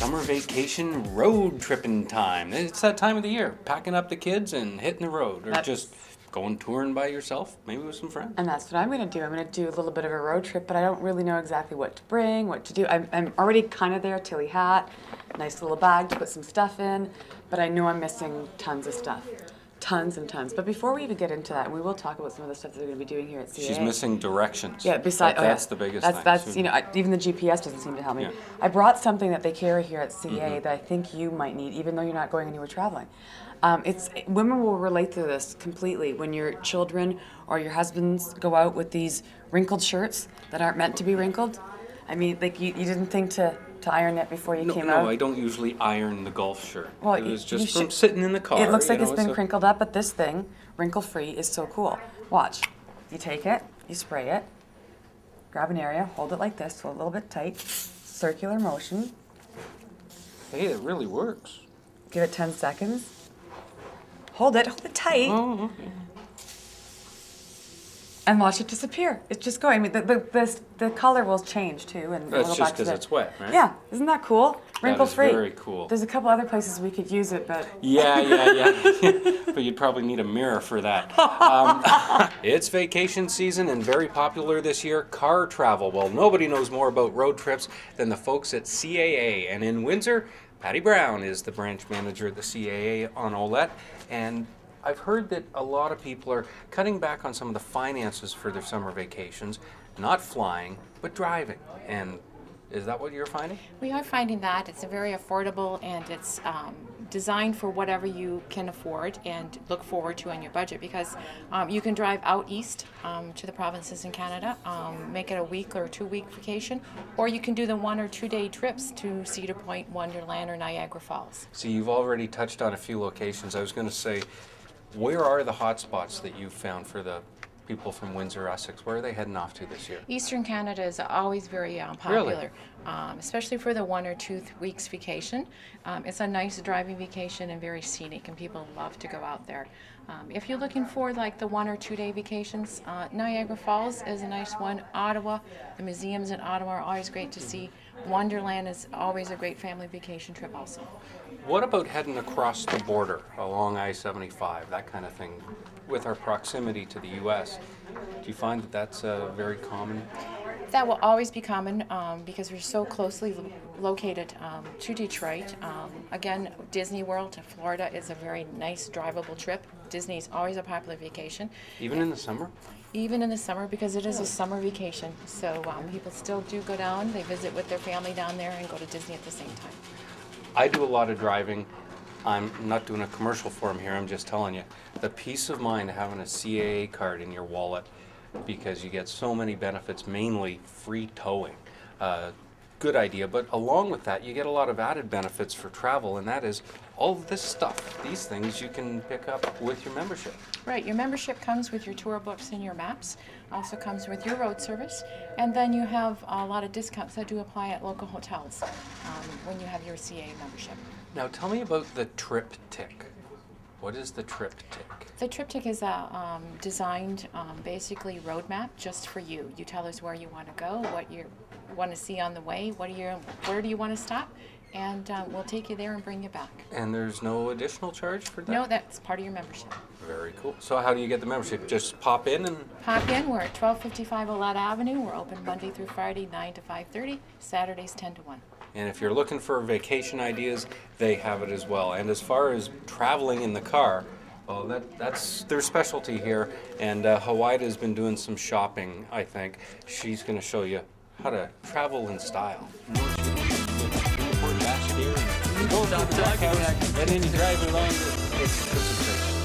summer vacation road tripping time. It's that time of the year, packing up the kids and hitting the road, or just going touring by yourself, maybe with some friends. And that's what I'm going to do. I'm going to do a little bit of a road trip, but I don't really know exactly what to bring, what to do. I'm already kind of there, Tilly hat, nice little bag to put some stuff in, but I know I'm missing tons of stuff. Tons and tons. But before we even get into that, we will talk about some of the stuff that they're going to be doing here at CAA. She's missing directions. Yeah, That's the biggest thing. That's you know, even the GPS doesn't seem to help me. Yeah. I brought something that they carry here at CAA that I think you might need, even though you're not going anywhere traveling. Women will relate to this completely when your children or your husbands go out with these wrinkled shirts that aren't meant to be wrinkled. I mean, like you didn't think to iron it before you came out? No, I don't usually iron the golf shirt. Well, it was just from sitting in the car. It looks like it's been crinkled up, but this thing, wrinkle-free, is so cool. Watch. You take it, you spray it, grab an area, hold it like this, hold it a little bit tight, circular motion. Hey, it really works. Give it 10 seconds. Hold it tight. Oh, okay. And watch it disappear. It's just going. I mean, the color will change too. And That's just because it's wet, right? Yeah, isn't that cool? Wrinkle-free. That is very cool. There's a couple other places we could use it, but... Yeah. But you'd probably need a mirror for that. It's vacation season and very popular this year, car travel. Well, nobody knows more about road trips than the folks at CAA. And in Windsor, Patty Brown is the branch manager at the CAA on Olette. And I've heard that a lot of people are cutting back on some of the finances for their summer vacations, not flying, but driving. And is that what you're finding? We are finding that. It's a very affordable, and it's designed for whatever you can afford and look forward to in your budget, because you can drive out east to the provinces in Canada, make it a week or 2 week vacation, or you can do the 1 or 2 day trips to Cedar Point, Wonderland, or Niagara Falls. So you've already touched on a few locations. I was going to say, where are the hot spots that you've found for the people from Windsor, Essex? Where are they heading off to this year? Eastern Canada is always very popular, especially for the 1 or 2 weeks vacation. It's a nice driving vacation and very scenic, and people love to go out there. If you're looking for like the 1 or 2 day vacations, Niagara Falls is a nice one. Ottawa, the museums in Ottawa are always great to see. Wonderland is always a great family vacation trip also. What about heading across the border along I-75, that kind of thing? With our proximity to the U.S., do you find that that's very common? That will always be common because we're so closely located to Detroit. Again, Disney World to Florida is a very nice drivable trip. Disney is always a popular vacation. Even in the summer? Even in the summer, because it is a summer vacation. So people still do go down. They visit with their family down there and go to Disney at the same time. I do a lot of driving. I'm not doing a commercial for them here, I'm just telling you. The peace of mind of having a CAA card in your wallet, because you get so many benefits, mainly free towing. Good idea, but along with that, you get a lot of added benefits for travel, and that is all of this stuff. These things you can pick up with your membership. Right, your membership comes with your tour books and your maps, also comes with your road service, and then you have a lot of discounts that do apply at local hotels when you have your CAA membership. Now tell me about the TripTik. What is the TripTik? The TripTik is a designed basically roadmap just for you. You tell us where you want to go, what you want to see on the way, where do you want to stop, and we'll take you there and bring you back. And there's no additional charge for that? No, that's part of your membership. Very cool. So how do you get the membership? Just pop in and... Pop in. We're at 1255 Olette Avenue. We're open Monday through Friday, 9 to 5:30, Saturdays 10 to 1. And if you're looking for vacation ideas, they have it as well. And as far as traveling in the car, well, that's their specialty here. And Hawaii has been doing some shopping, I think. She's going to show you how to travel in style. Go down to the back, and then you drive along. It's